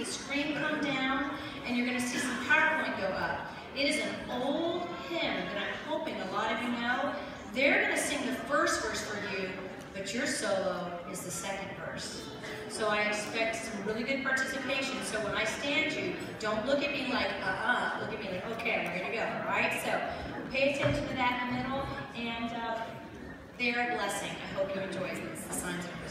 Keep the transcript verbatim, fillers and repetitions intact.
the screen come down, and you're going to see some PowerPoint go up. It is an old hymn that I'm hoping a lot of you know. They're going to sing the first verse for you, but your solo is the second verse. So I expect some really good participation. So when I stand you, don't look at me like, uh-uh. Look at me like, okay, I'm ready to go, all right? So pay attention to that in the middle, and uh, they're a blessing. I hope you enjoy this. The signs are